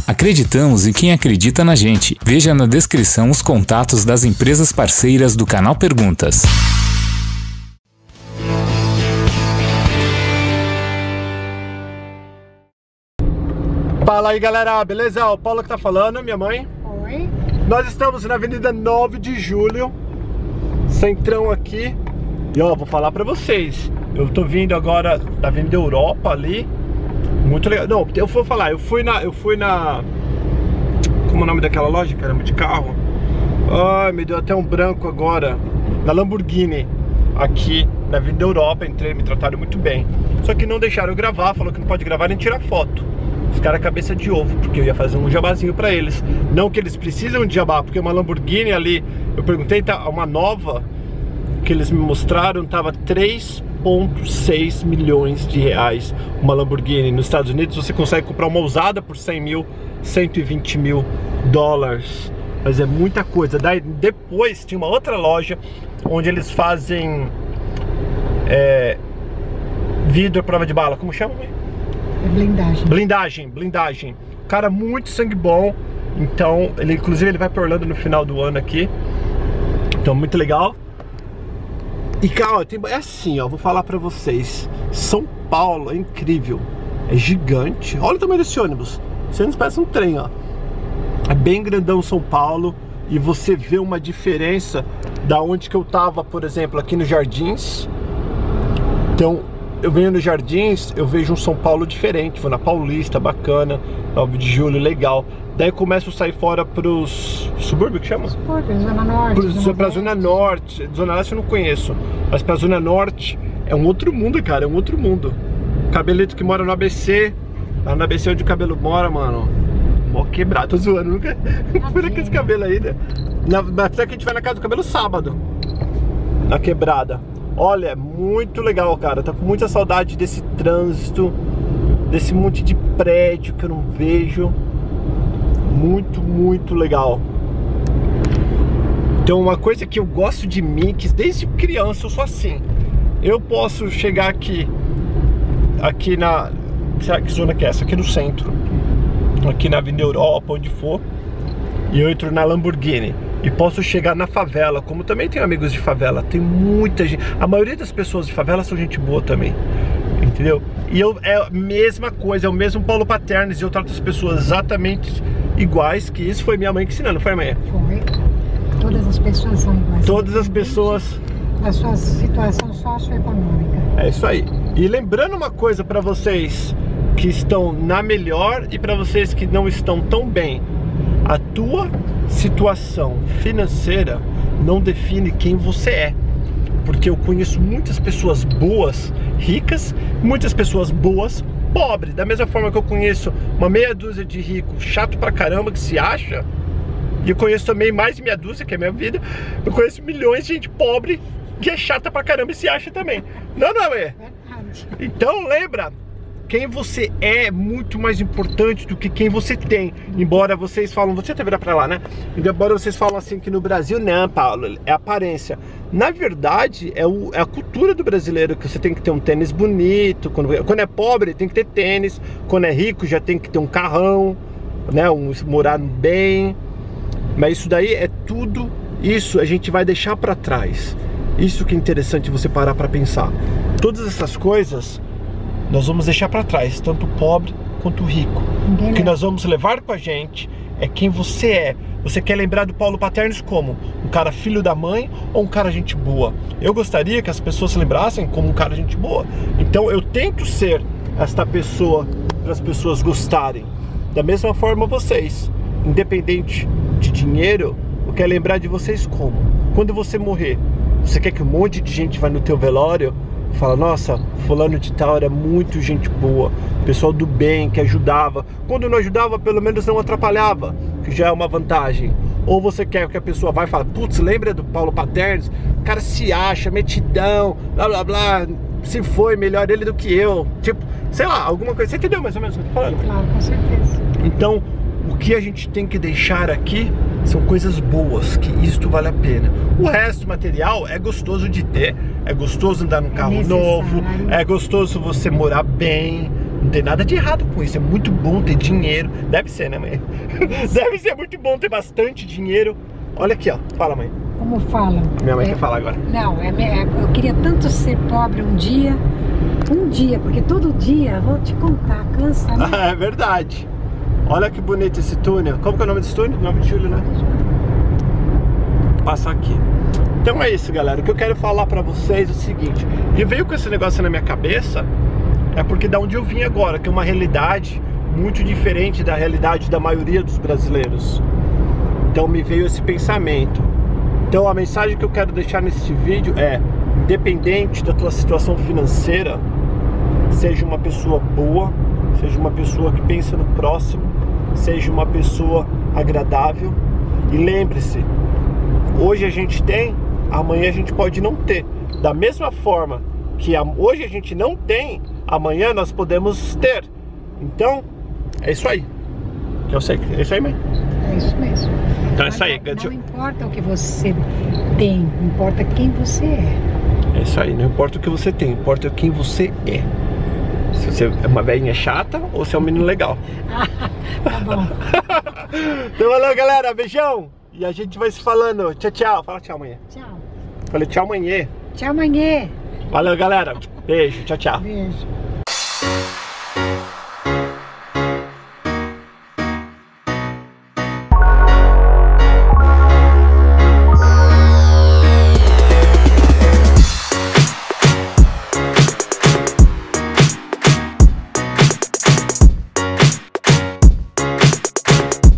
Acreditamos em quem acredita na gente. Veja na descrição os contatos das empresas parceiras do canal Perguntas. Fala aí, galera, beleza? O Paulo que tá falando, minha mãe. Oi. Nós estamos na Avenida 9 de Julho, centrão aqui. E ó, vou falar pra vocês, eu tô vindo agora da Avenida Europa ali. Muito legal. Não, eu vou falar, eu fui na... Como é o nome daquela loja, caramba, de carro? Ai, me deu até um branco agora. Na Lamborghini, aqui na Avenida Europa. Entrei, me trataram muito bem. Só que não deixaram eu gravar, falou que não pode gravar nem tirar foto. Os caras cabeça de ovo, porque eu ia fazer um jabazinho pra eles. Não que eles precisam de jabá, porque uma Lamborghini ali, eu perguntei, tá, uma nova que eles me mostraram, tava 3,6 milhões de reais. Uma Lamborghini. Nos Estados Unidos você consegue comprar uma usada por 100 mil, 120 mil dólares. Mas é muita coisa. Daí depois tinha uma outra loja onde eles fazem vidro à prova de bala. Como chama? Blindagem. Blindagem. Cara, muito sangue bom. Então, inclusive ele vai pra Orlando no final do ano aqui. Então, muito legal. E cara, é assim, ó, vou falar pra vocês. São Paulo é incrível. É gigante. Olha o tamanho desse ônibus. Esse ônibus parece um trem, ó. É bem grandão São Paulo. E você vê uma diferença da onde que eu tava, por exemplo, aqui nos Jardins. Então, eu venho nos Jardins, eu vejo um São Paulo diferente. Vou na Paulista, bacana. 9 de Julho, legal. Daí começo a sair fora pros subúrbios, que chama? Subúrbio, Zona Norte. Pra Zona Norte. Zona Leste eu não conheço. Mas pra Zona Norte é um outro mundo, cara. É um outro mundo. Cabelito que mora no ABC. Lá no ABC onde o cabelo mora, mano. Mó quebrado. Tô zoando, nunca fui naquele cabelo ainda. Até que a gente vai na casa do cabelo sábado. Na quebrada. Olha, é muito legal, cara. Tá com muita saudade desse trânsito, desse monte de prédio que eu não vejo. Muito, muito legal. Então, uma coisa que eu gosto de mim, que desde criança eu sou assim. Eu posso chegar aqui na... Será que zona que é essa? Aqui no centro. Aqui na Avenida Europa, onde for. E eu entro na Lamborghini. E posso chegar na favela, como também tenho amigos de favela. Tem muita gente. A maioria das pessoas de favela são gente boa também. Entendeu? E é a mesma coisa, é o mesmo Paulo Paternes. E eu trato as pessoas exatamente iguais. Que isso foi minha mãe que ensinou, não foi, mãe? Foi. Todas as pessoas são iguais. Todas as pessoas. Da sua situação socioeconômica. É isso aí. E lembrando uma coisa pra vocês que estão na melhor e pra vocês que não estão tão bem. A tua situação financeira não define quem você é. Porque eu conheço muitas pessoas boas, ricas, muitas pessoas boas, pobres. Da mesma forma que eu conheço uma meia dúzia de rico, chato pra caramba, que se acha. E eu conheço também mais de meia dúzia, que é a minha vida. Eu conheço milhões de gente pobre, que é chata pra caramba e se acha também. Não, é? Verdade. Então lembra, quem você é muito mais importante do que quem você tem. Embora vocês falam, você até virar pra lá, né? Embora vocês falam assim que no Brasil, não, Paulo, é aparência. Na verdade, é a cultura do brasileiro, que você tem que ter um tênis bonito. Quando é pobre, tem que ter tênis. Quando é rico, já tem que ter um carrão, né? Morar bem. Mas isso daí é tudo, isso a gente vai deixar pra trás. Isso que é interessante você parar pra pensar. Todas essas coisas nós vamos deixar pra trás, tanto o pobre quanto o rico. O que nós vamos levar com a gente é quem você é. Você quer lembrar do Paulo Paternes como? Um cara filho da mãe ou um cara gente boa? Eu gostaria que as pessoas se lembrassem como um cara gente boa. Então eu tento ser esta pessoa para as pessoas gostarem. Da mesma forma vocês, independente de dinheiro, eu quero lembrar de vocês como? Quando você morrer, você quer que um monte de gente vá no teu velório? Fala, nossa, fulano de tal era muito gente boa, pessoal do bem, que ajudava. Quando não ajudava, pelo menos não atrapalhava, que já é uma vantagem. Ou você quer que a pessoa vai e fala, putz, lembra do Paulo Paternes? O cara se acha, metidão, blá blá blá, se foi melhor ele do que eu. Tipo, sei lá, alguma coisa. Você entendeu mais ou menos o que eu tô falando? Claro, com certeza. Então, o que a gente tem que deixar aqui são coisas boas, que isto vale a pena. O resto material é gostoso de ter, é gostoso andar num carro novo, é gostoso você morar bem, Não tem nada de errado com isso. É muito bom ter dinheiro. Deve ser, né, mãe? Deve ser muito bom ter bastante dinheiro. Olha aqui, ó. Fala, mãe. Como falam? Minha mãe quer falar agora. Não, eu queria tanto ser pobre um dia, porque todo dia, vou te contar, cansa, né? É verdade. Olha que bonito esse túnel. Como que é o nome desse túnel? 9 de julho, né? Passar aqui. Então é isso, galera. O que eu quero falar pra vocês é o seguinte. E veio com esse negócio na minha cabeça, é porque da onde eu vim agora, que é uma realidade muito diferente da realidade da maioria dos brasileiros. Então me veio esse pensamento. Então a mensagem que eu quero deixar nesse vídeo é: independente da tua situação financeira, seja uma pessoa boa, seja uma pessoa que pensa no próximo, seja uma pessoa agradável. E lembre-se, hoje a gente tem, amanhã a gente pode não ter. Da mesma forma que hoje a gente não tem, amanhã nós podemos ter. Então, é isso aí. Eu sei, é isso aí, mãe? É isso mesmo. Então é isso aí. Não importa o que você tem, importa quem você é. É isso aí, não importa o que você tem, importa quem você é. Se você é uma velhinha chata ou se é um menino legal. Tá bom. Então valeu, galera, beijão. E a gente vai se falando. Tchau, tchau. Fala tchau, amanhã. Tchau. Falei tchau, amanhã. Tchau, amanhã. Valeu, galera. Beijo, tchau, tchau. Beijo.